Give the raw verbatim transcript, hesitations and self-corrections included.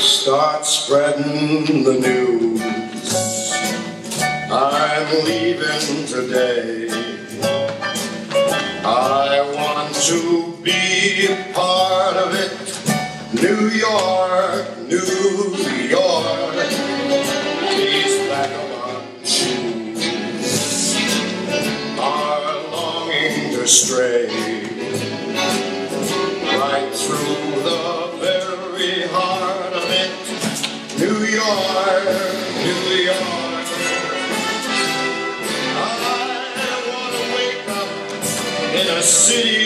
Start spreading the news. I'm leaving today. I want to be a part of it. New York, New York, these vagabond shoes are longing to stray right through the very heart of it. New York, New York, I want to wake up in a city